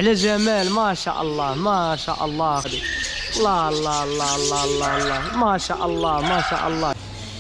على جمال، ما شاء الله ما شاء الله. الله الله الله الله الله الله، ما شاء الله ما شاء الله.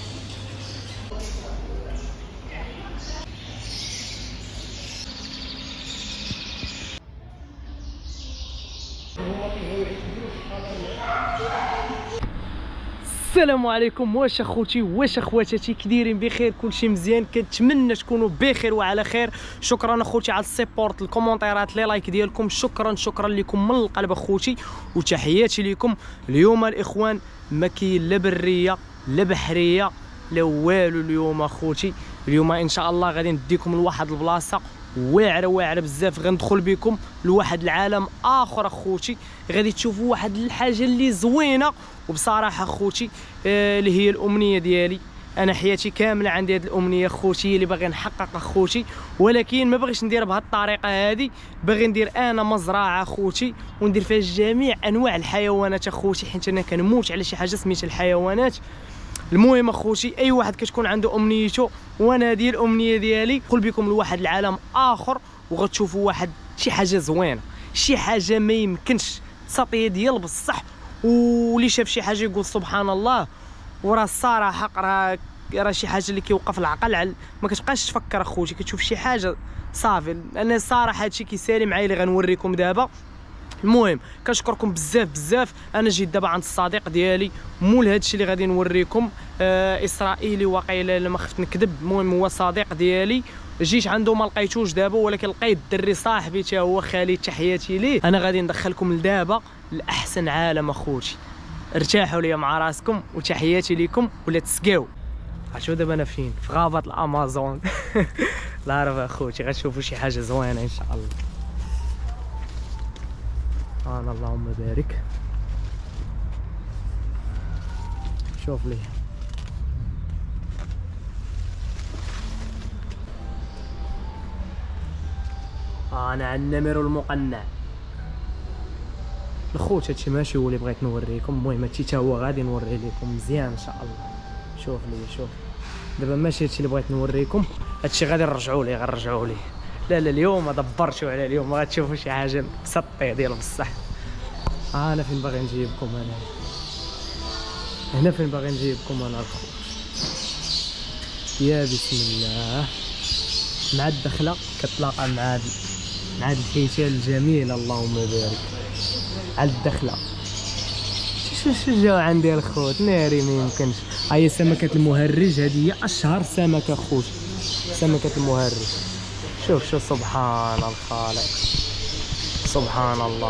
السلام عليكم، واش اخوتي واش اخواتاتي، كديرين بخير؟ كلشي مزيان؟ كنتمنى تكونوا بخير وعلى خير. شكرا اخوتي على السيبورت، الكومونتيرات، لي لايك ديالكم، شكرا لكم من القلب اخوتي، وتحياتي لكم. اليوم الاخوان ما كاين لا بريه لا بحريه لا والو اليوم اخوتي. اليوم ان شاء الله غادي نديكم لواحد البلاصه واعره بزاف، غندخل بكم لواحد العالم اخر اخوتي. غادي تشوفوا واحد الحاجه اللي زوينه، وبصراحه اخوتي اللي هي الامنيه ديالي. انا حياتي كامله عندي هذه الامنيه اخوتي اللي باغي نحقق اخوتي، ولكن ما باغيش ندير بهذه الطريقه هذه. باغي ندير انا مزرعه اخوتي وندير فيها جميع انواع الحيوانات اخوتي، حيت انا كنموت على شي حاجه سميتها الحيوانات. المهم اخوتي، اي واحد كتكون عنده امنيته، وانا هذه الامنيه ديالي. ندخل بكم لواحد العالم اخر وغتشوفوا واحد شي حاجه زوينه، شي حاجه ما يمكنش تسطيه ديال بصح. واللي شاف شي حاجه يقول سبحان الله. وراه الصراحه راه شي حاجه اللي كيوقف العقل، ما كتبقاش تفكر اخوتي، كتشوف شي حاجه صافي. انا الصراحه هادشي كيسالي معايا اللي غنوريكم دابا. المهم كنشكركم بزاف. انا جيت دابا عند الصديق ديالي مول هادشي اللي غادي نوريكم، اسرائيلي واقيلا ما خفت نكذب. المهم هو صديق ديالي، جيت عنده ما لقيتوش دابا، ولكن لقيت الدري صاحبي تا هو خالي، تحياتي ليه. انا غادي ندخلكم لدابا لاحسن عالم اخوتي. ارتاحوا ليا مع راسكم وتحياتي لكم، ولا تسقاو. عرفتوا دابا انا فين؟ في غابه الامازون. لا راه اخوتي غتشوفوا شي حاجه زوينه ان شاء الله. سبحان اللهم بارك. شوف لي انا على النمر المقنع الخوت. هادشي ماشي هو اللي بغيت نوريكم. المهم هادشي تا هو غادي نوري لكم مزيان ان شاء الله. شوف لي شوف دابا ماشي هادشي اللي بغيت نوريكم، هادشي غادي نرجعوا ليه. لا اليوم دبرتوا على اليوم، ما غتشوفوا شي حاجه مسطيه ديال بصح. انا فين باغي نجيبكم هنا فين باغي نجيبكم انا الخوت. يا بسم الله. مع الدخله كتلاقى مع هاد الحيتان الجميله، اللهم بارك. على الدخله شو جاو عندي الخوت ناري ما يمكنش. هي سمكه المهرج، هذه هي اشهر سمكه اخوت، سمكه المهرج. شوف سبحان الخالق، سبحان الله.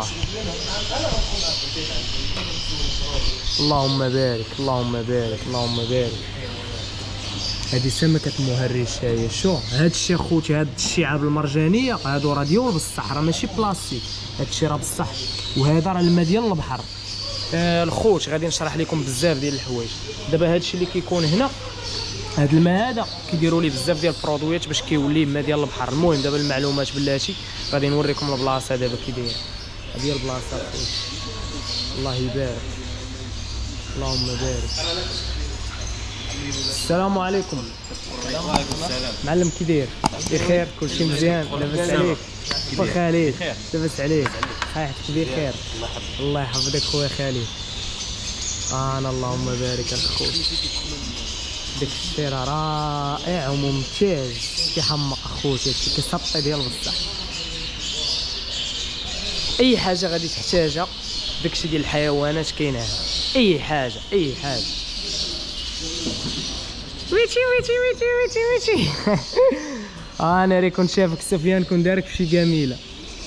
اللهم بارك اللهم بارك اللهم بارك. هذه سمكه مهرج. هي شو هاد الشيء اخوتي، هاد الشعاب المرجانيه هادو راه ديال بصح، راه ماشي بلاستيك. هاد الشيء راه بصح، وهذا راه الماء ديال البحر. الخوت غادي نشرح لكم بزاف ديال الحوايج. دابا هاد الشيء اللي كيكون هنا، هاد الماء هذا كيديروا ليه بزاف ديال البرودويات باش كيولي الماء ديال البحر. المهم دابا المعلومات بلاتي غادي نوريكم البلاصه دابا كي داير. هذه هي البلاصه اخوتي، الله يبارك، اللهم بارك. السلام عليكم. وعليكم السلام. معلم كي داير؟ بخير؟ كلشي مزيان؟ لاباس عليك؟ خويا خالد لاباس عليك؟ صحيحتك بخير؟ الله يحفظك خويا خالد. انا اللهم بارك الخوت. داك الشيء رائع وممتاز، كيحمق اخوتي، هادشي كيسطي ديال بصح. اي حاجه غادي تحتاجها داكشي ديال الحيوانات كاينه. اي حاجه ويتي. انا راه كنت شافك سفيان، كنت دارك في شي جميله.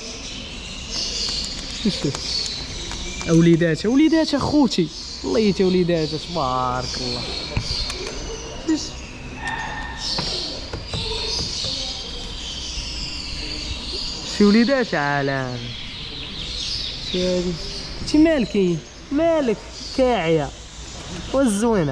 وليدات اخوتي، الله يتا وليدات تبارك الله. شي وليدات عالم. شي هادي انتي مالك كاعيه والزوينه.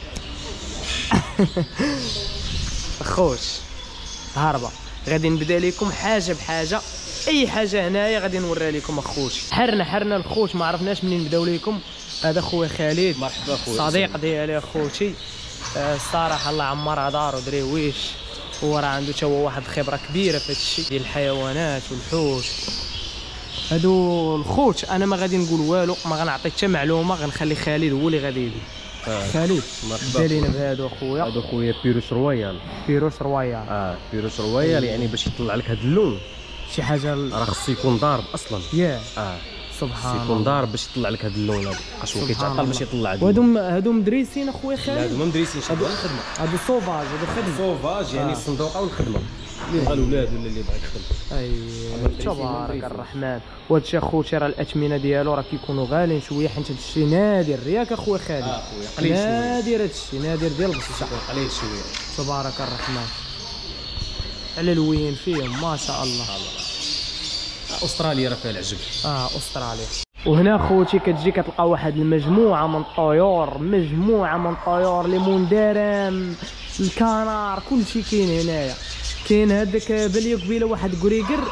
اخوش هاربه، غادي نبدا لكم حاجه بحاجه. اي حاجه هنايا غادي نوريها لكم اخوتي. حرنا الخوت، ما عرفناش منين نبداو لكم. هذا خويا خالد، مرحبا خويا، صديق ديالي اخوتي. الصراحه الله يعمرها دارو دريويش. هو راه عنده تا هو واحد الخبره كبيره في هذا الشيء ديال الحيوانات والحوش. هادو الخوت انا ما غادي نقول والو، ما غنعطي حتى معلومه، غنخلي خالد هو اللي غادي يدير. خالد دالينا بهادو اخويا. هادو خويا بيروش رويال. بيروش رويال. بيروش رويال يعني باش يطلع لك هاد اللون شي حاجه راه خص يكون ضارب اصلا. ياه سبحان الله، يكون ضارب باش يطلع لك هاد اللون هذا، خاصو كيتعطل باش يطلع هاد. هادو مدريسين اخويا خالد؟ هادو ما مدريسين، شادو الخدمه. هادو صوفاج، هادو خدمه صوفاج يعني الصندوقه والخدمه اللي بغا الولاد ولا اللي بغا يخدم. اي تبارك الرحمن. وهادشي اخوتي راه الاثمنه ديالو راه كيكونوا غاليين شويه، حيت هادشي نادر ياك اخويا خالد. خويا قليل شويه، نادر هادشي، نادر ديال بصح قليل شويه. تبارك الرحمن. على الوين فيهم ما شاء الله. استراليا راه فيها العجب. استراليا. وهنا خوتي كتجي كتلقى واحد المجموعه من الطيور، مجموعه من الطيور، لي مندرم، الكنار، كلشي كاين هنايا. كاين هذاك بالي قبيله واحد كريكر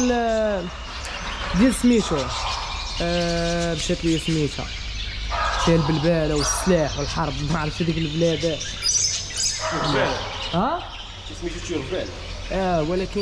ديال سميتو مشات لي سميتها فيها البلباله والسلاح والحرب، ما عرفتش هذيك البلاد. سميتو تيورفال. ولكن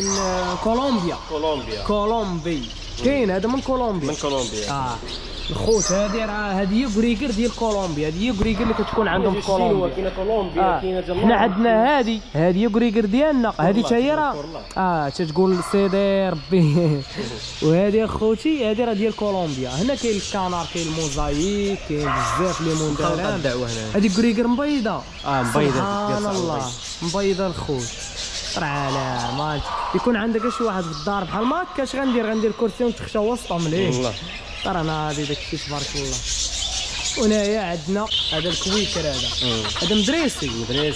كولومبي كاين هذا من كولومبيا. الخوت هذه راه هذه هي كريكر ديال كولومبيا، هذه هي كريكر اللي كتكون عندهم في كولومبيا. كاينه كولومبيا، كاينه جمال. حنا عندنا هذه هي كريكر ديالنا، هذه حتى هي راه تتقول سيدي ربي. وهذه اخوتي هذه راه ديال كولومبيا. هنا كاين الكنار، كاين الموزايك، كاين بزاف لي مندرم. هذه كريكر مبيضه. مبيضه سبحان الله، مبيضه الخوت. راه يكون عندك شي واحد في الدار بحال ما هكا، اش غندير كرسي ونتخشى وسطهم ليه. والله ترى انا هادي داكشي تبارك الله. وهنايا عندنا هذا الكويكر، هذا مدريسي.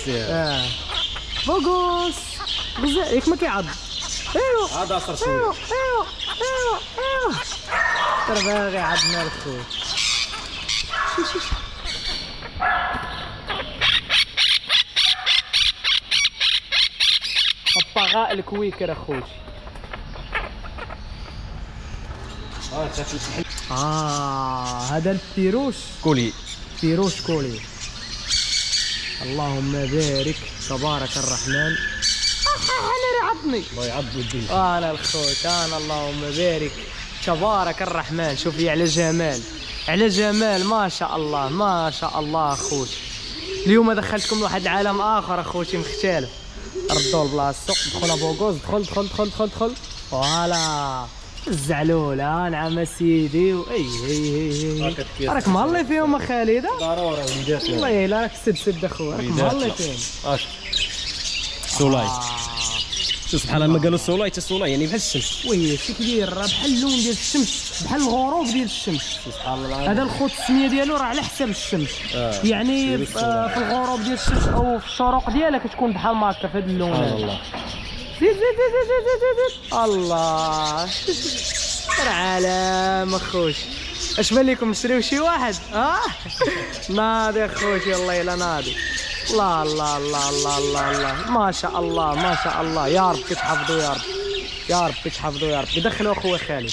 فوكوس بزاف ياك ما كيعض. هذا اصر شويه. ترى باغي عضنا الخوت. الطغاء الكويكر اخوتي. هذا البيروش كولي. بيروش كولي. اللهم بارك تبارك الرحمن. انا عضني الله يعض ودي. انا الخوت انا اللهم بارك تبارك الرحمن. شوفي على جمال، على جمال، ما شاء الله ما شاء الله اخوتي. اليوم دخلتكم لواحد العالم اخر اخوتي مختلف. ردوا لبلاصتو، دخل ابوغوز، دخل فوالا الزعلوله. نعم سيدي. اي راك مهلي فيهم خالد. ضروري وليدات. والله الا راك سد اخويا، راك مهلي فيهم. سولاي. شوف سبحان الله، ما قالوا سولاي حتى سولاي يعني بحال الشمس. وي شي كبير، راه بحال اللون ديال الشمس، بحال الغروب ديال الشمس. سبحان الله. هذا الخوت السميه ديالو راه على حساب الشمس. يعني في الغروب ديال الشمس او في الشروق ديالها كتكون بحال ما هكا في هذا اللون. سبحان الله. زيد الله. راه عالم اخوتي. اش بان لكم نشريو شي واحد؟ ناضي اخوتي، والله الا ناضي. الله الله الله الله الله الله، ما شاء الله ما شاء الله. يا رب تحفظوا، يا رب يا رب تحفظوا، يا رب. دخلوا اخويا خالد.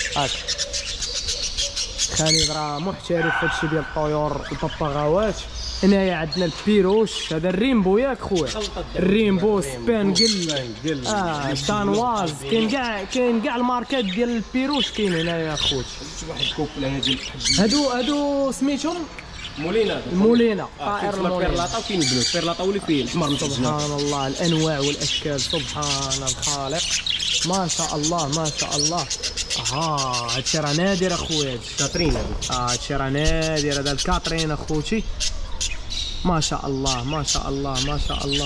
خالد راه محترف في هادشي ديال الطيور الببغاوات. هنايا عندنا البيروش، هذا الريمبو ياك خويا. الريمبو، سبانجل، دانواز، كاين كاع الماركات ديال البيروش كاين هنايا اخوتي. واحد كوبل هنا ديال هادو سميتهم مولينا. طائر المولينا. بيرلاطا وكاين البلو. بيرلاطا هو اللي فيه الاحمر متجنب. سبحان الله، الانواع والاشكال، سبحان الخالق، ما شاء الله ما شاء الله. هادشي راه نادر اخويا. كاترين هادشي راه نادر. هذا الكاترين اخوتي، ما شاء الله ما شاء الله ما شاء الله.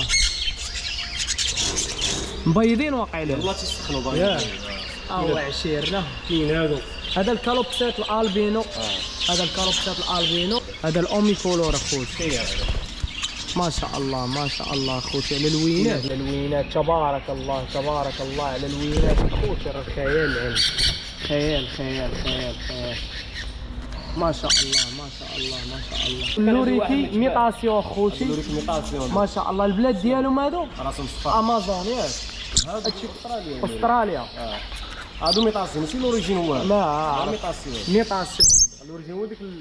مبيضين واقعين. والله تيسخنوا باغي. عشيرنا. كاين هادو. هذا الكالوبسات الالبينو. هذا الكالوبسات الالبينو. هذا الاومي كولور اخوتي. ما شاء الله ما شاء الله اخوتي. على الوينات، على الوينات، تبارك الله تبارك الله على الوينات اخوتي. راه خيال العلم، خيال خيال خيال خيال. ما شاء الله ما شاء الله ما شاء الله. اللوريكي ميطاسيون اخوتي. اللوريكي ميطاسيون ما شاء الله. البلاد ديالهم هادو راسهم صفار. امازون ياك. هادشي استراليا. هادو ميطاسيون ماشي لوريجين هو. لا ميطاسيون. ميطاسيون. الاوريجين هو ديك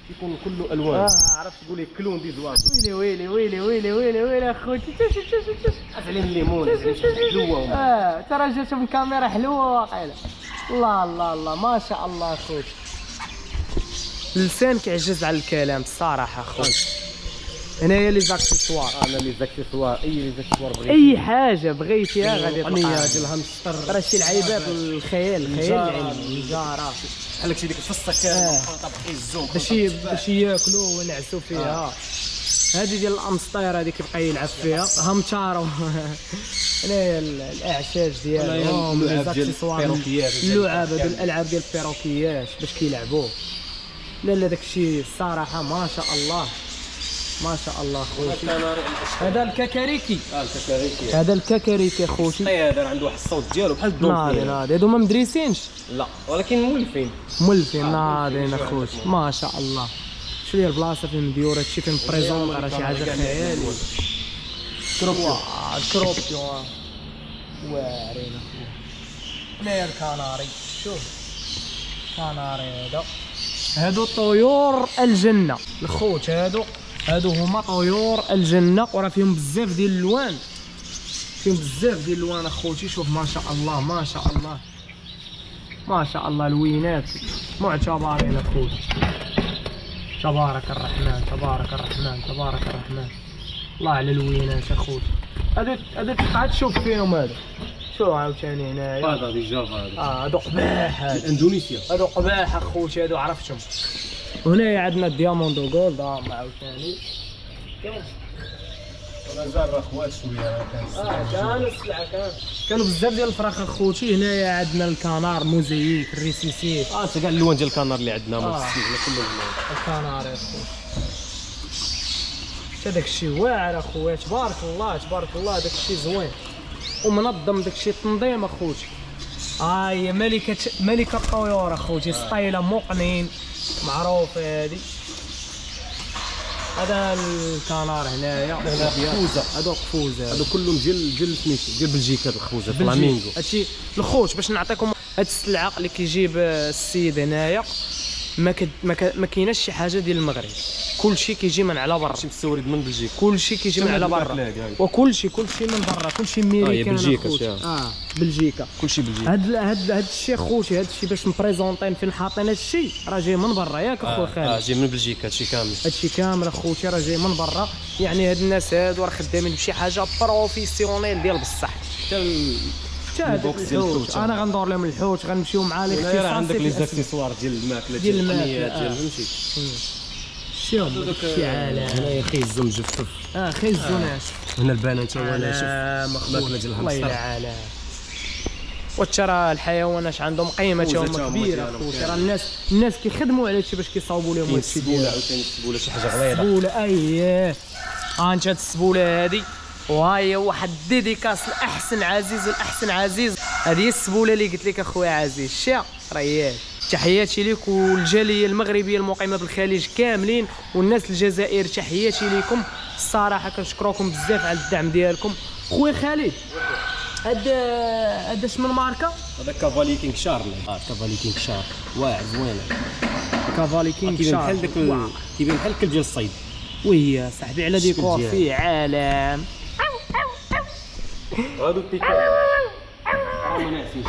يكون كله الوان. عرفت تقول لي كلون دي زواج. ويلي ويلي ويلي ويلي ويلي ويلي اخوتي شوف على الليمون حلوه. ترى جاتهم الكاميرا حلوه واقيلا. الله الله الله ما شاء الله اخوتي. اللسان كيعجز على الكلام الصراحه اخوتي. هنايا لي زاكسيسوار. انا لي زاكسيسوار لي زاكسيسوار بغيتي. اي حاجه بغيتيها غادي تلقاها. تلقاها. ديال الهامستر. راه شي لعيبات الخيال العلمي الجاره. بحال هكشي ديك الفصه كامله طابقي الزوم باش ياكلوا وينعسوا فيها. هذه ديال الامسطير هذه كيبقى يلعب فيها همتارو. هنايا الاعشاج ديالهم لي زاكسيسوار اللعاب هذو الالعاب ديال البيروكيات باش كيلعبوا. لا لا داكشي الصراحه ما شاء الله ما شاء الله خوتي. هذا الكاكاريكي. الكاكاريكي. هذا الكاكاريكي خوتي. هذا عنده واحد الصوت ديالو بحال الدولفين. ناضي هادو ما مدريسينش. لا ولكن مولفين. مولفين ناضيين اخوتي ما شاء الله. شوف لي البلاصه فين مديور هادشي فين بريزون راه شي حاجه خيالي. كروبيو. كروبيو واعرين اخويا. هنايا الكناري شوف كناري هادو طيور الجنه الخوت. هادو هما طيور الجنه وراه فيهم بزاف ديال الالوان. فيهم بزاف ديال الالوان اخوتي. شوف ما شاء الله ما شاء الله ما شاء الله الوينات معتبرين اخوتي. تبارك الرحمن تبارك الرحمن تبارك الرحمن. الله على الوينات اخوتي. هادو تقعد تشوف فيهم. هادو شو عاوتاني هنايا هذا دي جافا هذا. هادو قباح. اندونيسيا. هادو قباح اخوتي. هادو عرفتهم. وهنايا عندنا الدياموندو جولد عاوتاني. مازال راه خوات شويه كانوا السلعه كانوا بزاف ديال الفراخ اخوتي. هنايا عندنا الكنار موزيك الريسيسي. انت كاع اللون ديال الكنار اللي عندنا موسيقى كله الكنار يا اخويا. حتى داكشي واعر اخويا تبارك الله تبارك الله. داكشي زوين ومنظم. داكشي تنظيم اخوتي. هي ملكه الطيور اخوتي. سطيله مقنين معروفه هذه. هذا الكنار هنايا قفوزه. هادو قفوزه. هادو كلهم ديال سميتو ديال بلجيكا. الخوزه فلامينغو. هادشي الخوت باش نعطيكم هاد السلعه اللي كيجيب السيد هنايا. ما كايناش شي حاجه ديال المغرب. كلشي كيجي من على برا. شي مستورد من بلجيكا. كلشي كيجي من على برا وكلشي من برا. كلشي ميريكان. بلجيكا. بلجيكا كلشي بلجيكا. هاد الشيء خوتي. هاد الشيء باش مبريزونطين فين حاطين هاد الشيء راه جاي من برا ياك اخويا خالد. جاي من بلجيكا. هادشي كامل. هادشي كامل اخوتي راه جاي من برا. يعني هاد الناس هادو راه خدامين بشي حاجه بروفيسيونيل ديال بصح. البوكس ديال الحوت. انا غندور لهم الحوت غنمشيو مع لي اختصاصي. عندك لي زاكسيسوار ديال الماكله ديال الماكله ديال فهمتي. شوف شي عالم. هنايا خيزو مجفف. خيزو ناشف. هنا البنان تا هو ناشف. ماكله ديال الهامستر. الله يعلى. وترى الحيوانات عندهم قيمه تاهما كبيره اخوتي. راه الناس كيخدموا على هادشي باش كيصاوبوا لهم هادشي ديال عاوتاني السبوله شي حاجه غليظه. السبوله اييه. انت هاد السبوله هادي وهاي واحد ديديكاس لاحسن عزيز والاحسن عزيز. هذه هي السبوله اللي قلت لك اخويا عزيز. شا ريال تحياتي ليك والجاليه المغربيه المقيمه بالخليج كاملين والناس الجزائر تحياتي ليكم الصراحه. كنشكركم بزاف على الدعم ديالكم خويا خالد. هذا شنو الماركه؟ هذا كافالي كينغ شارل. كافالي كينغ شارل واعر زوينه. كافالي كينغ شارل كيبان بحال الكلب ديال الصيد. وي صاحبي على ديكور في عالم. هادو التيكال ما نعسيش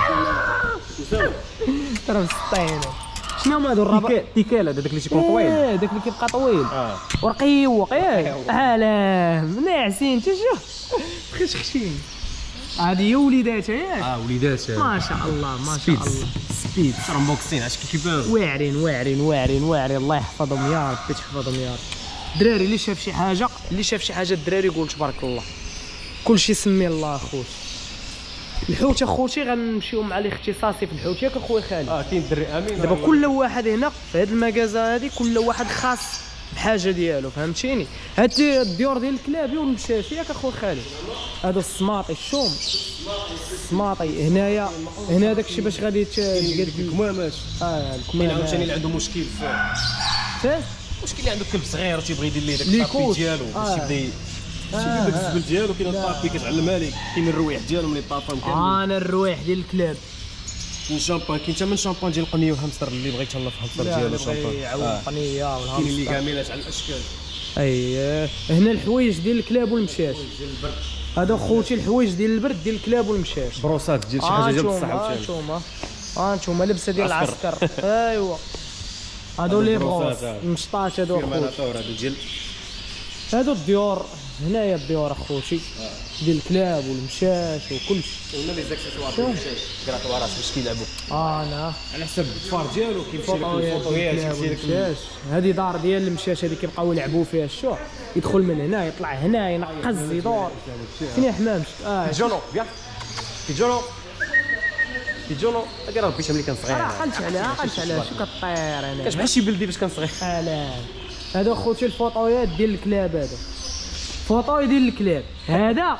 راه مسطين. شنو هما هادو الربع؟ تيكال هذاك اللي تيكون طويل. داك اللي كيبقى طويل ورقيوق ياك. عالم ناعسين تشوف خشخشين. هذه هي وليداتها ياك. وليداتها ما شاء الله ما شاء الله. سبيد رمبوكسين عرفتي كيبان. واعرين الله يحفظهم يا ربي تحفظهم يا رب. الدراري اللي شاف شي حاجه الدراري يقول تبارك الله. كلشي سمي الله اخوتي. الحوت اخوتي غنمشيو مع الاختصاصي في الحوت ياك اخويا خالد. كاين الدري امين. دابا كل واحد هنا في هذه المكازا هذه كل واحد خاص بحاجه ديالو فهمتيني. هاد الديور ديال الكلابي والمشاشي ياك اخويا خالد. هذا السماطي الشوم السماطي هنا داكشي باش غادي تقاد الكمامات. الكمامات. عاوتاني اللي عنده مشكل فاش مشكل اللي عنده كلب صغير وتيبغي يدير ليه داك الطابي ديالو باش يبدا داك الزبل ديالو. كاين الطابي كتعلمها ليه. كاين الرويح ديالو ملي طافهم كاملين. انا الرويح ديال الكلاب كاين شامبان، كاين حتى من شامبان ديال قنيه وهامستر اللي بغيت الله في هامستر ديالو شامبان يعاود القنيه كاين والهامستر. اللي كاملات على الاشكال. اييه هنا الحوايج ديال الكلاب والمشاش. هذا خوتي الحوايج ديال البرد ديال الكلاب والمشاش. بروسات ديال شي حاجه ديال بصح عاوتاني. هانتوما هانتوما لبسه ديال العسكر. العسكر. ايوا هادو لي بروس بروسات، المشطاش هادو خوتي. هادو ديال هادو الديور هنايا الديور اخوتي ديال الكلاب والمشاش وكلشي. قلنا لي زاكسيسوار ديال المشاش كراطوارات باش كيلعبوا انا على حسب الفار ديالو كيمشي لك فوطويات الفوطويات ديال كيمشي لك المشاش. هادي دار ديال المشاش هادي كيبقاو يلعبوا فيها الشوع، يدخل من هنا يطلع هنا ينقز يدور. فين يا حمام؟ جونو بيان جونو جونو هادي راه ربيتها ملي كان صغير. راه قلت عليها شو كطير انا كتبحال شي بلدي باش كان صغير. حلال. هادو خوتي الفوطويات ديال الكلاب. هادو فوطوي ديال الكلاب. هذا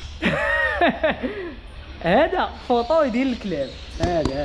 هذا فوطوي ديال الكلاب. هذا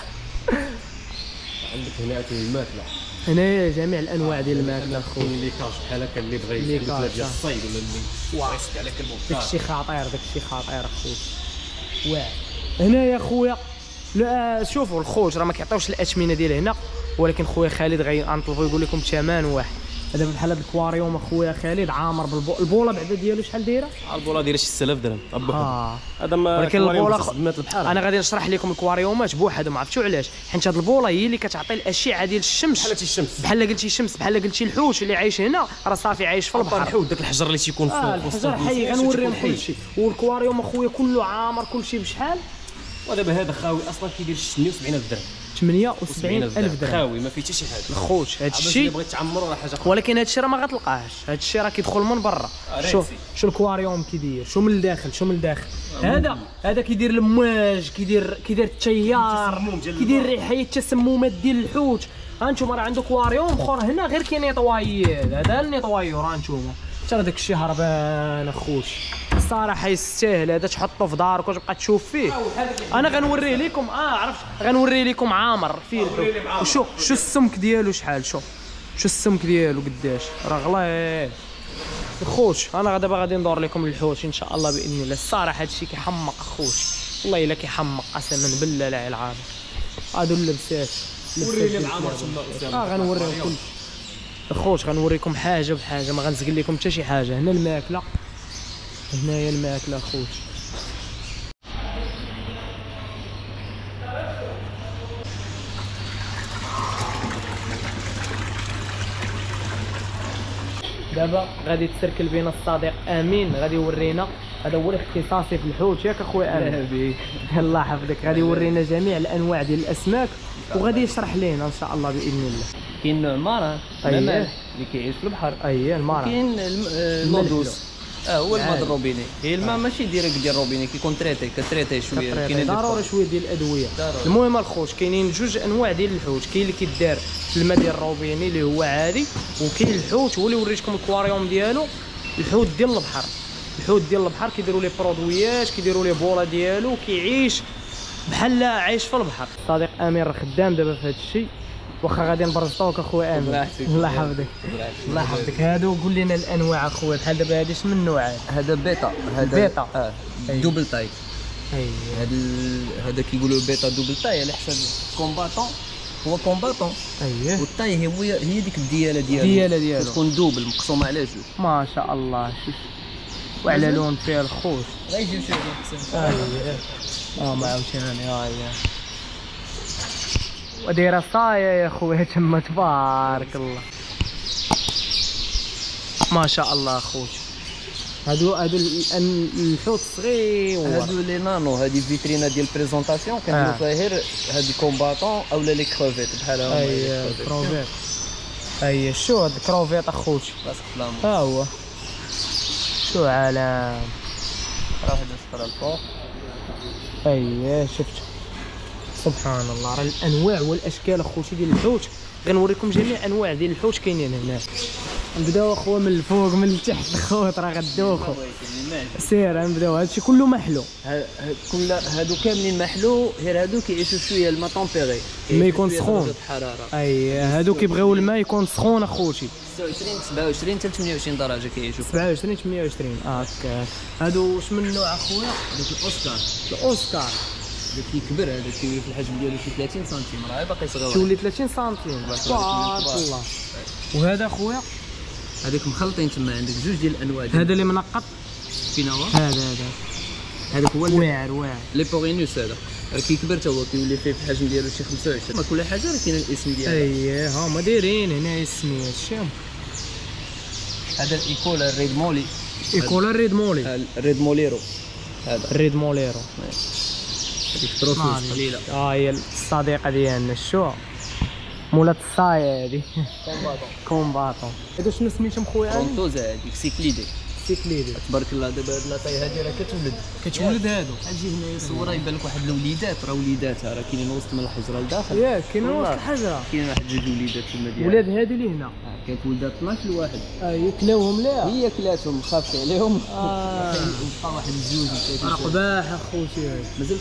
عندك هنا الماكله، هنايا جميع الانواع ديال الماكله خويا. كاين اللي كاش بحال هكا اللي بغى اللي ياكل كاش، ديال الصيد ولا اللي يسقي على كلبه. داكشي خطير داكشي خطير اخويا. واعر هنايا خويا. لا شوفوا الخوت راه ما كيعطيوش الاثمنه ديال هنا، ولكن خويا خالد غينطلبوا يقول لكم ثمن واحد. هذا بحال هذا الكواريوم اخويا خالد عامر البوله بعدا ديالو شحال دايره؟ البوله دايره شي 6000 درهم بوحدها. هذا ما ولكن البوله خدمات البحر. انا غادي نشرح لكم الكواريومات بوحدهم. عرفتوا علاش؟ حيت هذه البوله هي اللي كتعطي الاشعه ديال الشمس بحال الشمس، بحال قلتي الشمس، بحال قلتي الحوت اللي عايش هنا راه صافي عايش في البحر. الحوت داك الحجر اللي تيكون في الحجر حي غنوريهم كلشي. والكواريوم اخويا كله عامر كلشي بشحال. ودابا هذا خاوي اصلا كيدير 78000 درهم. 78000 درهم خاوي ما فيه حتى شي حاجه. الخوت هذا الشيء. اللي بغيت تعمرو راه حاجه اخرى، ولكن هذا الشيء راه ما غتلقاهش. هذا الشيء راه كيدخل من برا. شو الكواريوم كيدير، شو من الداخل، شو من الداخل. هذا كيدير المواج، كيدير التيار، كيدير ريحه التسممات ديال الحوت. ها انتم راه عندك كواريوم اخر هنا غير كينيطوايي. هذا النيطوايور ها انتم ترى داك الشيء هربان اخوتي. الصراحه يستاهل هذا تحطو في دارك وتبقى تشوف فيه. انا غنوريه لكم عرفت غنوري لكم عامر فيه الحوت. شو السمك ديالو شحال. شو السمك ديالو قداش راه غليظ الخوت. انا دابا غادي ندور لكم الحوت ان شاء الله باذن الله. الصراحه هادشي كيحمق اخوتي والله الا كيحمق قسما بالله لا العظيم. هادو اللبسات وريني العامر تما. غنوريهم كلشي الخوت. غنوريكم حاجه بحاجه ما غنزقل لكم حتى شي حاجه. هنا الماكله، هنايا الماكله اخوتي. دابا غادي تسركل بينا الصديق امين غادي يورينا. هذا هو الاختصاصي في الحوت ياك اخويا امين. الله يحفظك. غادي يورينا جميع الانواع ديال الاسماك وغادي يشرح لينا ان شاء الله باذن الله. كاين نوع ماران اللي كيعيش في البحر. الماران. كاين المودوس هو الماء الروبيني. هي الماء ماشي ديريكت ديال الروبيني، كيكون كتريتي شويه. كاين ضروري شويه ديال الادويه. المهم الخوت كاينين جوج انواع ديال الحوت. كاين اللي كيدار في الماء ديال الروبيني اللي هو عادي، وكاين الحوت هو اللي وريتكم الكواريوم ديالو الحوت ديال البحر. الحوت ديال البحر كيديروا ليه برودويات، كيديروا ليه بوله ديالو كيعيش بحال عايش في البحر. صديق امين راه خدام دابا في هذا الشيء. واخا غادي نبرزطوك اخويا امين. الله يحفظك الله يحفظك. هادو قول لنا الانواع اخويا. بحال دابا هادي شنو من النوعات؟ هذا بيتا. بيتا. دوبل تاي. هذا كيقولوا بيتا دوبل تاي على حسب كومباتون. هو كومباتون. والتاي هي ديك الدياله تكون دوبل مقسومه على جوج. ما شاء الله. شوف وعلى لون فيها الخوت. غيجيو شي حسن. ما عاوتاني هاهي ودايره صايه يا خويا تما تبارك الله ما شاء الله اخويا. هادو الحوت الصغير. هادو لي نانو. هادي فيترينا ديال بريزونطاسيون كنديرو فيها غير هادي كومباتون اولا لي كروفيت بحال هما. كروفيت. شو هاد الكروفيت اخوتي راسك فلام. ها هو شو عالم. راه هذا صفر الفوق. شفت سبحان الله. راه الانواع والاشكال اخوتي ديال الحوت غنوريكم جميع انواع ديال الحوت كاينين هنا. نبداو اخويا من الفوق من التحت الخوت راه غدوخو. سير نبداو. هادشي كله محلو. كل هادو كاملين محلو. غير هادو كيعيشوا شويه الماء طومبيري ما يكون سخون. هادو كيبغيو الماء يكون سخون اخوتي. 26 27 حتى 28 درجه كيعيشوا. 27 28 هكا. هادو واش من نوع اخويا؟ دوك الاوسكار. الاوسكار. هذا كيكبر، هذا كيولي في الحجم ديالو شي 30 سنتيم، راه باقي صغير كيولي 30 سنتيم تبارك الله. وهذا خويا هذوك مخلطين تما، عندك جوج ديال الانواع. هذا اللي منقط فين هو؟ هذاك هو واعر لي بورينوس. هذا راه كيكبر تا هو كيولي فيه في الحجم ديالو شي 25. كل حاجه راه كاين الاسم ديالها. اييه ها هما دايرين هنا السميات شام. هذا الايكولا الريد مولي. ايكولا الريد مولي. الريد موليرو. هذا الريد موليرو. هذيك تروفوز قليله. هي الصديقه ديالنا شو مولات الصايه هذه. كومباتون. هذا شنو سميتهم خويا؟ كونتوزا هذيك سيكليدي. تبارك الله. دابا هاد لاطاي هادي راه كتولد هادو. اجي هنايا صورها يبان لك واحد الوليدات، راه وليداتها راه كاينين وسط من الحجره لداخل. ياك كاينين وسط الحجره. كاين واحد جوج وليدات تما ديالها. ولاد هادي اللي هنا. كانت ولدات 12 لواحد. كلاوهم ليها. هي كلاتهم خافت عليهم. وبقى واحد الجوج. راه قباح اخوتي. مازال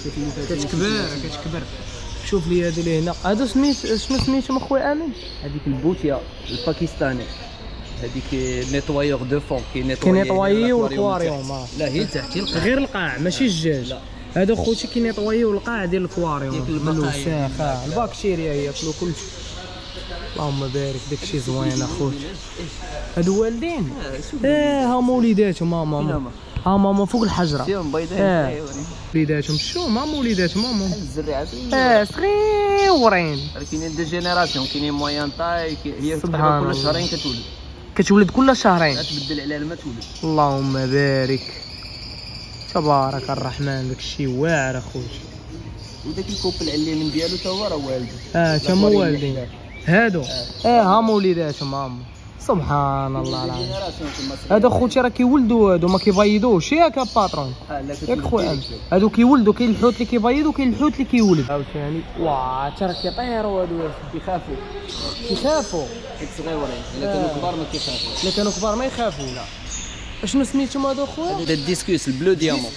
كتكبر. كتكبر. شوف لي هادي اللي هنا. هادو شنو سميتهم اخويا امين؟ هذيك البوتيا الباكستاني. هذيك نيتوايور دو فون كينيطوايو الكواريوم. لا هي تحت غير القاع ماشي الجاج. هذا خوتي كينيطوايو القاع ديال الكواريوم من الوساخ. البكتيريا ياكلوا كلشي. اللهم بارك داكشي زوين اخوتي. هادو والدين. هما وليداتهم ماما. ماما فوق الحجره. فيهم بيضين. وليداتهم شو ماما وليداتهم ماما. الزريعه صغيورين. كاينين دي جينيراسيون، كاينين مويان طاي. هي تقريبا كل شهرين كتولد كل شهرين. تبدل عليها الماء تولد. اللهم بارك تبارك الرحمن. داكشي واعر اخوتي. وداك الكوبل على اليمين ديالو تا هو راه والده. تا هما والدين هادو. هما وليداتهم هما. سبحان الله العظيم. هادو خوتي راه كيولدوا، هادو ما كيبيضوش ياك باترون. ياك خويا هادو كيولدوا. كاين الحوت اللي كيبيض وكاين الحوت اللي كيولد. عاوتاني واه ترى كيطيروا هادو كيخافوا. صغيورين الا كانوا كبار ما كيخافوش. الا كانوا كبار ما يخافوا. لا اشنو سميتهم هادو خويا؟ هذا الديسكوس البلو ديامون.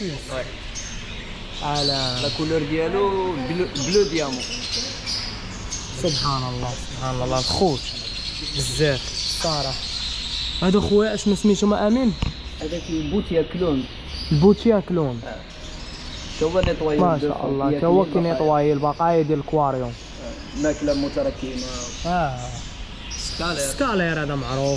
على لا كولور ديالو بلو ديامون. سبحان الله الخوت بزاف صراحه. هادو خويا اشنو سميتهم امين؟ هذاك البوتيا كلون. تا هو نيطواي ما شاء الله. تا هو كينيطواي البقايا ديال الكواريوم. ماكله متراكمه. سكالير هذا معروف.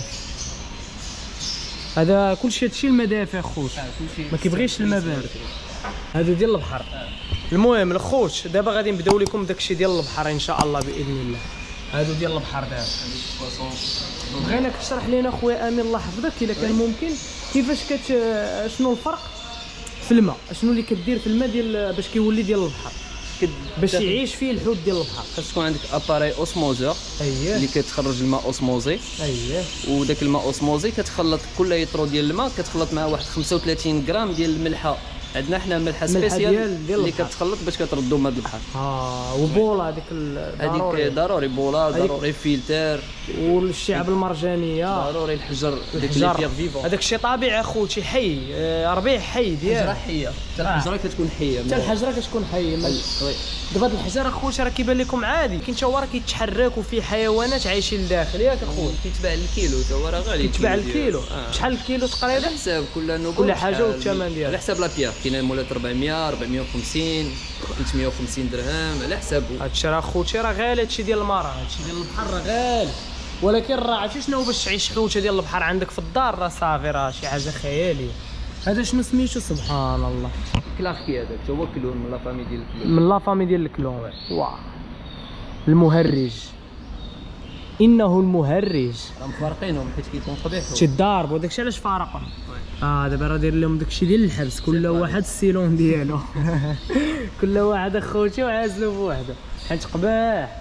هذا كلشي هادشي المدافع خوت. ما كيبغيش الماء بارد. هادو ديال البحر. المهم الخوت دابا غادي نبداو لكم داكشي ديال البحر ان شاء الله باذن الله. هادو ديال البحر دابا. بغيناك تشرح لينا خويا امين الله يحفظك الا كان ممكن كيفاش شنو الفرق في الماء، شنو اللي كدير في الماء ديال باش كيولي ديال البحر، باش يعيش فيه الحوت ديال البحر. خاص تكون عندك اباري اوسموزور اللي كتخرج الماء اوسموزي. وداك الماء اوسموزي كتخلط كل لتر ديال الماء كتخلط مع واحد 35 غرام ديال الملحه. عندنا حنا ملحه سبيسيال اللي كتخلط باش كتردو ماء البحر. وبولا هذيك ضروري بولا، ضروري فلتر، والشعب المرجانيه ضروري الحجر ديك لي بيير فيفون. هذاك الشيء طبيعي اخوتي حي ربيع حي ديال حيه. حتى الحجره كتكون حيه. حتى الحجره كتكون حيه. دابا هاد الحجر اخوتي راه كيبان لكم عادي، كاين تا هو راه كيتحرك وفيه حيوانات عايشين لداخل ياك اخويا. كيتباع الكيلو تا هو راه غالي. كيتباع الكيلو. شحال الكيلو تقريبا؟ على حساب كل نوبه كل حاجه والثمن ديالها على حساب لابيير. كاينه مولات 400 450 350 درهم على حسابه. هادشي راه خوتي راه غالي. هادشي ديال المرا، هادشي ديال البحر راه غالي. ولكن راه عرفتي شنو باش تعيش حوته ديال البحر عندك في الدار راه صافي راه شي حاجه خياليه. هذا شنو سميتو؟ سبحان الله. كلاخكي هذاك تا هو كلون من لافامي ديال الكلون. من لافامي ديال الكلون. واه المهرج. انه المهرج. راه مفارقينهم حيت كيكون قبيح. تيضاربوا داكشي علاش فارقهم. دابا راه داير لهم داكشي ديال الحبس. كل واحد السيلون ديالو. كل واحد اخوتي وعازلو بوحدو حيت قباح.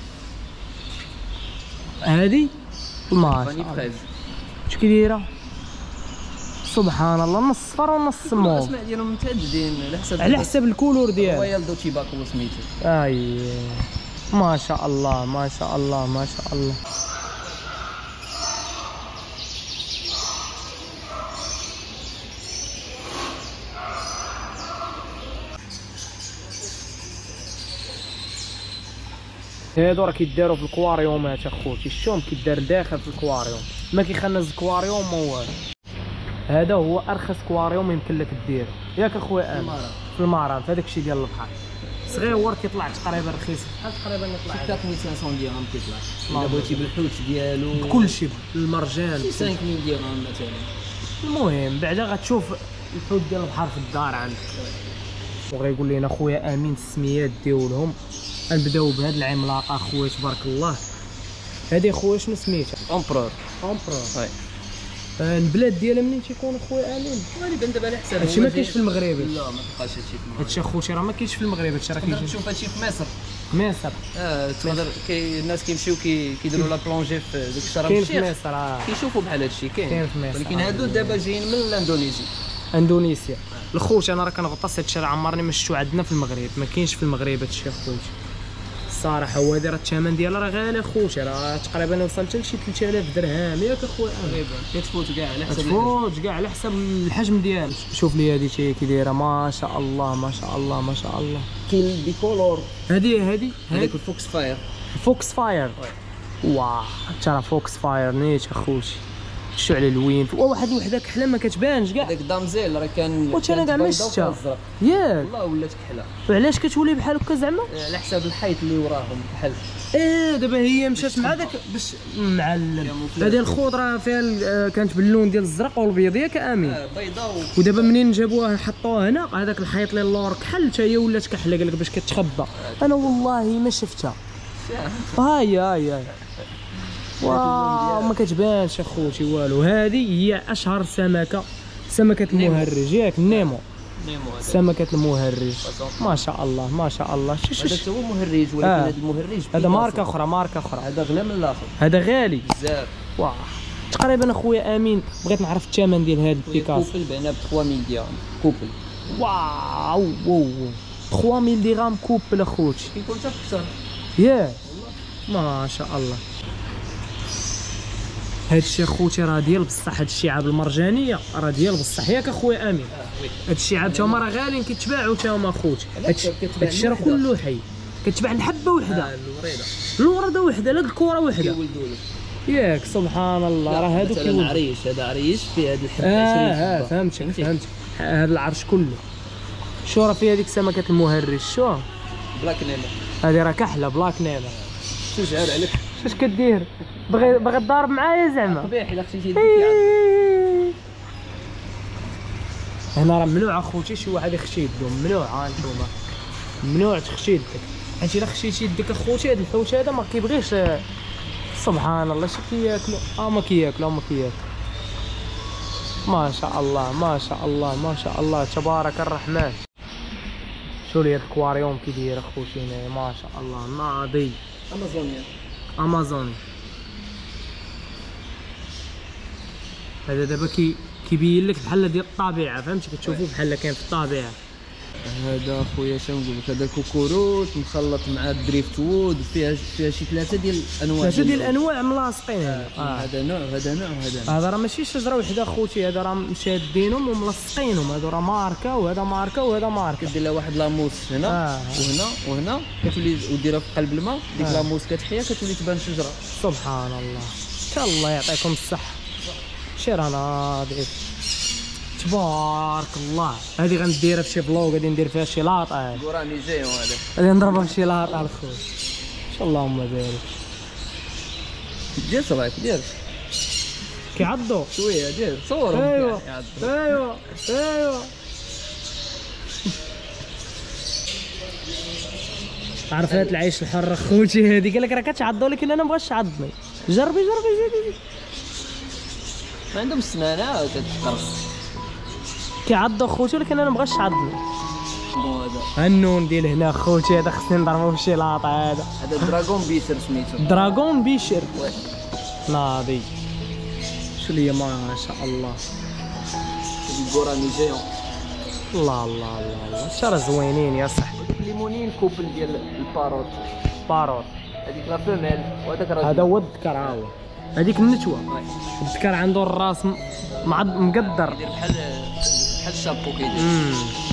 هادي ما شاء الله اش كي سبحان الله. نص صفر ونص موف. الاسماء ديالهم متعددين على حسب الكولور ديالو. رويال دو تيباكو سميتو. ما شاء الله ما شاء الله ما شاء الله. هادو راه كيداروا في الكواريومات اخوتي. الشوم كيدار داخل في الكواريوم، ما كيخنز الكواريوم ما والو. هذا هو ارخص كواريوم يمكن لك دير ياك اخويا امين. في المرام في هذاك الشيء ديال البحر صغير كيطلع تقريبا رخيص بحال تقريبا يطلع 4500 درهم كيطلع الا بغيتي بالحوت ديالو بكل شيء بالمرجان 5000 درهم مثلا. المهم بعدا غتشوف الحوت ديال البحر في الدار عندك. وغيقول لنا خويا امين السميات ديالهم. غنبداو بهاد العملاقه خويا تبارك الله. هادي خويا شنو سميتها؟ امبرور. وي. البلاد ديالها منين تيكون خويا امين؟ غالبا دابا على حساب هادشي ما كاينش في المغرب. لا ما تلقاش هادشي في المغرب. هادشي اخوتي راه ما كاينش في المغرب. هادشي راه تقدر كاين تشوف هادشي في مصر. مصر. تقدر الناس كيمشيو كيديروا لا بلونجي في ديك الشرم كاين في الشيخ مصر كيشوفوا بحال هادشي كاين في مصر. ولكن هادو دابا جايين من الاندونيسي. اندونيسيا. الخوت انا راه كنغطس هادشي راه عمرني ما شفتو عندنا في المغرب. ما كاينش في المغرب هادشي اخوتي الصراحه. وهادي راه الثمن ديالها راه غالي اخوتي. راه تقريبا وصلت لشي 3000 درهم ياك اخويا تقريبا كتفوت كاع على حسب تفوت كاع على حسب الحجم ديالك. شوف لي هادي كي دايره ما شاء الله ما شاء الله ما شاء الله. كاين بيكولور. هادي هذاك الفوكس فاير. فوكس فاير. واه ترى فوكس فاير نيت اخوتي. شو على الوين واحد الوحده كحله ما كتبانش كاع. هذاك دامزيل راه كان واش انا كاع ما شفتها ياك. والله ولات كحله. وعلاش كتولي بحال هكا زعما؟ على حساب الحيط اللي وراهم بحال. دابا هي مشات مع داك باش معلم. هذه الخضره فيها كانت باللون ديال الزرق والابيض ياك امين. بيضاء ودابا منين جابوها حطوها هنا هذاك الحيط اللي اللور كحل حتى هي ولات كحله قال لك باش كتخبى. انا والله ما شفتها. هاي واو ما كتبانش اخوتي والو. هذه هي اشهر سمكه المهرج ياك النيمو. سمكه المهرج ما شاء الله ما شاء الله. هذا هو مهرج ولكن هذا المهرج هذا ماركه اخرى هذا غلا من الاخر. هذا غالي بزاف. واه تقريبا اخويا امين بغيت نعرف الثمن ديال هذا البيكاسو. كوبل بعنا ب 3000 درهم كوبل. واو 3000 درهم كوبل اخوتي. كيكون حتى اكثر ياه ما شاء الله. هادشي اخوتي راه ديال بصح. هاد الشعاب المرجانيه راه ديال بصح ياك اخويا امين. هاد الشعاب تا هما راه غاليين كيتباعوا تا هما اخوتي. هادشي راه كله حي كتباع الحبه وحده. الورده وحده لا الكره وحده ياك. سبحان الله. راه هادو مثلا عريش. هذا عريش فيه هاد الحبه 20 فهمتك. هاد العرش كله شو راه فيه هذيك سمكه المهرج. شو بلاك نيمر. هذه راه كحله بلاك نيمر. شو شعر عليك اش كدير؟ باغي تضارب معايا زعما؟ قبيح الا خشيتي يديك هنا راه ممنوع اخوتي شي واحد يخشي يدو. ممنوع. ها نتوما ممنوع تخشي يدك. حيت الا خشيتي يدك اخوتي هذا الحوت هذا ما كيبغيش. سبحان الله شي كياكلو. ما كياكلو ما شاء الله ما شاء الله ما شاء الله تبارك الرحمن. شو لي هذا الكواريوم كي داير اخوتي هنايا ما شاء الله ناضي. امازوني. هذا دابا كيبين لك بحال ديال الطبيعه فهمتي. كتشوفوه بحال كاين في الطبيعه. هذا خويا شنو نقول لك هذا كوكوروت مخلط مع الدريفت وود. فيها شي ثلاثه ديال الانواع ملاصقين هنا. هذا نوع وهذا نوع وهذا نوع. هذا راه ماشي شجره وحده اخوتي. هذا راه مشادينهم وملصقينهم. هذو راه ماركه وهذا ماركه وهذا ماركه. كدير لها واحد لاموس هنا وهنا كتولي وديرها في قلب الماء. ديك لاموس كتحيا كتولي تبان شجره. سبحان الله. تا الله يعطيكم الصحه. شي راه ناضي تبارك الله. هذه غنديرها في شي فلوق. غادي ندير فيها شي لاطه. هذه قراني جاي هذا غادي نضربها في شي لاطه الخوت ان شاء الله. اللهم بارك. دير صباعك دير كيعضوا شويه. دير صورهم. ايوا عرفت العيش الحر اخوتي. هذه قال لك راه كتعضوا ولكن انا مبغاش تعضني. جربي زيدي. ما عندهم السنانه كتقرص. كيعضوا اخوتي ولكن انا مبغاش تعضني. هذا النون ديال هنا اخوتي. هذا خصني نضربو في شي لاطه. هذا دراغون بيشر سميتو. دراغون بيشر ناضي. شو ليا ما شاء الله. القراني جايون. الله شرا زوينين يا صاحبي. ليمونين كوبل ديال الباروت. هذيك لا فيميل وهذاك راجل. هذا هو الذكر. هاهو هذيك النتوه. الذكر عنده الراس مقدر. يدير بحال الشابو كيدير.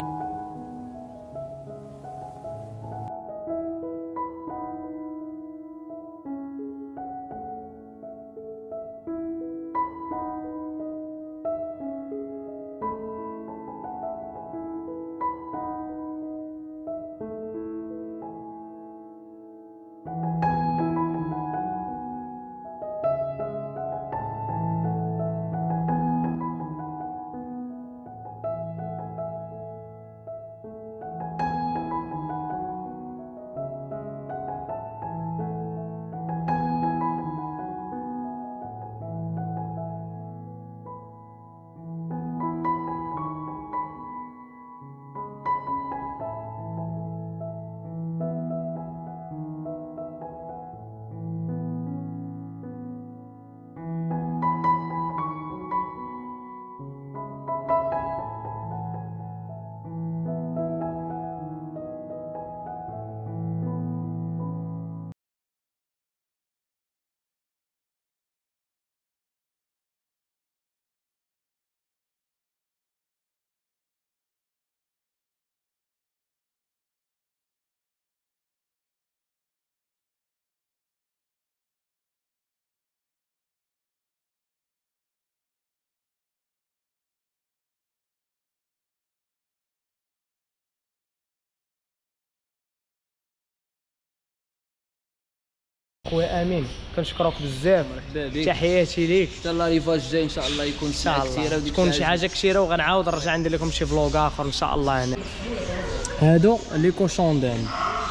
خويا امين كنشكرك بزاف. مرحبا بك. تحياتي ليك. حتى لا ريفاج جاي ان شاء الله يكون ان شاء الله تكون شي حاجه كثيره وغنعاود نرجع ندير لكم شي فلوق اخر ان شاء الله. هنا هادو لي كوشوندين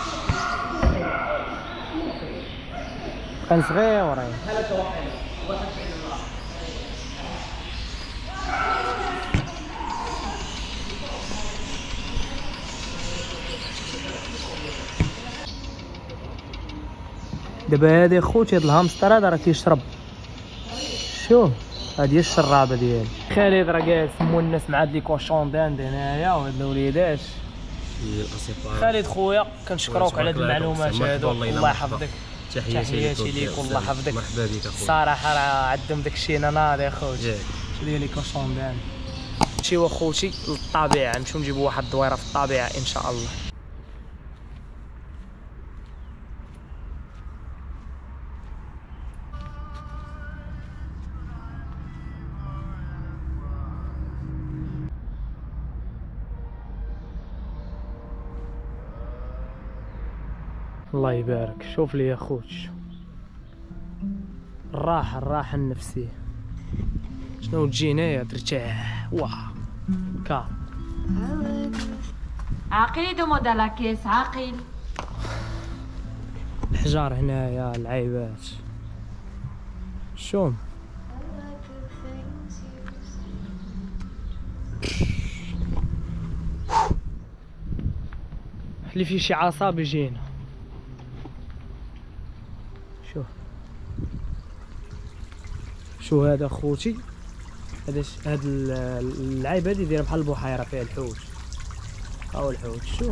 كان صغيورين. دابا هادي خوتي هاد الهامستر هذا راه كيشرب. شوف هادي هي الشرابه ديالي. خالد راه جالس مونس مع هاد لي كوشوندين هنايا وهاد الوليدات. خالد خويا كنشكروك على هاد المعلومات هادو. الله يحفظك. تحياتي ليك والله يحفظك. مرحبا بك اخويا. الصراحه راه عندهم داكشي ناضي اخوتي. شري لي كوشوندين. نمشيو اخوتي للطبيعه، نمشيو نجيبو واحد الدويره في الطبيعه ان شاء الله. الله يبارك. شوف لي يا خوتي الراحة النفسية شنو تجي هنايا ترتاح. واه كا عاقل دوموند لا كيس عاقل. الحجار هنايا العيبات شوم اللي فيه شي عصاب يجينا. شو هذا خوتي؟ هاد اللعيب هادي دايره بحال البحيره فيها الحوت. هاو الحوت شوف.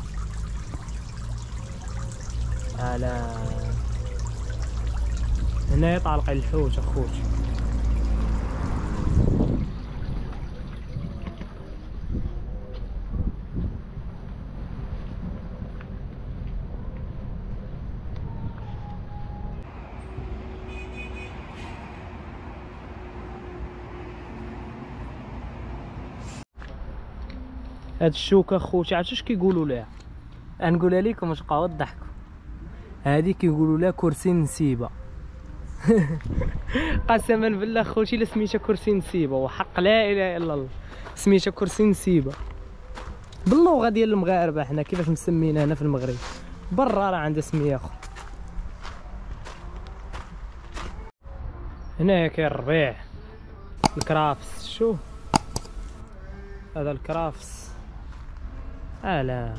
على هنايا طالقين الحوت اخوتي. هاد الشوكه خوتي عرفتوا اش كيقولوا ليها؟ غنقولها لكم باش تبقاو تضحكوا. هادي كيقولوا لها كرسي نسيبه. قسما بالله خوتي لا سميتها كرسي نسيبه وحق لا اله الا الله سميتها كرسي نسيبه باللغه ديال المغاربه. حنا كيفاش مسمينا هنا في المغرب، برا راه عندها سميه اخرى. هنايا كاين الربيع الكرافس. شوف هذا الكرافس. لا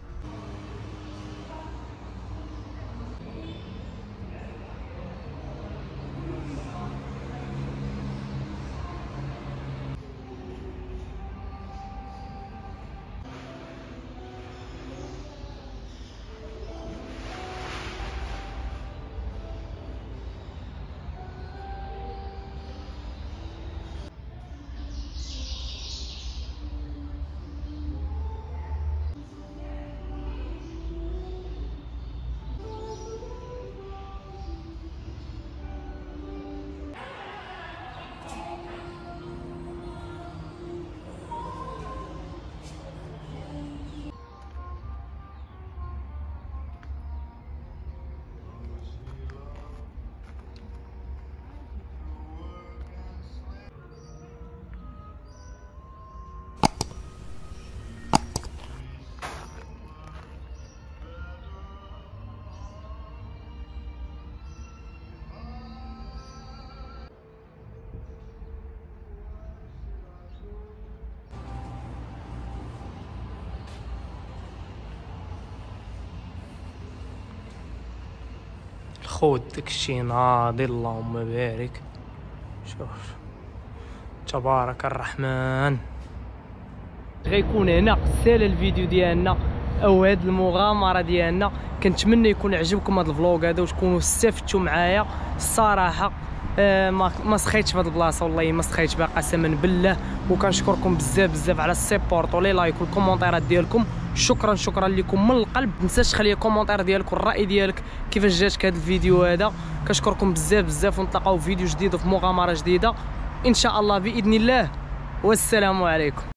خود داكشي ناضي اللهم بارك. شوف تبارك الرحمن. غيكون هنا سال الفيديو ديالنا او هاد المغامره ديالنا. كنتمنى يكون عجبكم هاد الفلوق هذا وتكونوا استفدتوا معايا. الصراحه ما سخيتش في هاد البلاصه والله ما سخيتش بها قسما بالله. وكنشكركم بزاف على السيبورت ولي لايك والكومونتيرات ديالكم. شكرا لكم من القلب. متنساش تخلي كومونتير ديالك والراي ديالك كيفاش جاتك هذا الفيديو هذا. كنشكركم بزاف ونتلاقاو في فيديو جديد وفي مغامره جديده ان شاء الله باذن الله. والسلام عليكم.